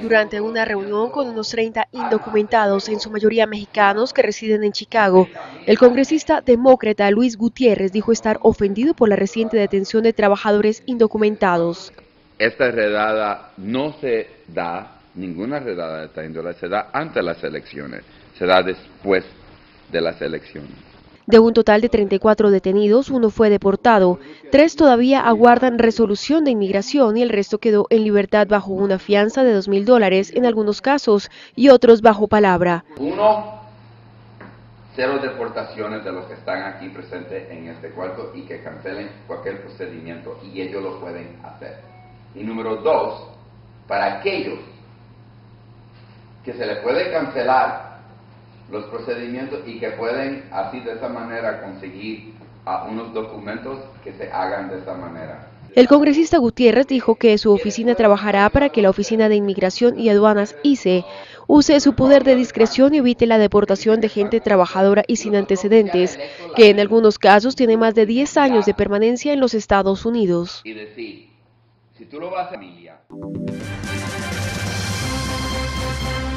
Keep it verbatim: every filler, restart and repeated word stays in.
Durante una reunión con unos treinta indocumentados, en su mayoría mexicanos que residen en Chicago, el congresista demócrata Luis Gutiérrez dijo estar ofendido por la reciente detención de trabajadores indocumentados. Esta redada no se da, ninguna redada de esta índole se da antes de las elecciones, se da después de las elecciones. De un total de treinta y cuatro detenidos, uno fue deportado, tres todavía aguardan resolución de inmigración y el resto quedó en libertad bajo una fianza de dos mil dólares en algunos casos y otros bajo palabra. Uno, cero deportaciones de los que están aquí presentes en este cuarto y que cancelen cualquier procedimiento y ellos lo pueden hacer. Y número dos, para aquellos que se les puede cancelar los procedimientos y que pueden así de esa manera conseguir uh, unos documentos que se hagan de esa manera. El congresista Gutiérrez dijo que su oficina trabajará para que la Oficina de Inmigración y Aduanas I C E use su poder de discreción y evite la deportación de gente trabajadora y sin antecedentes, que en algunos casos tiene más de diez años de permanencia en los Estados Unidos. Y decir, si tú lo vas a familia.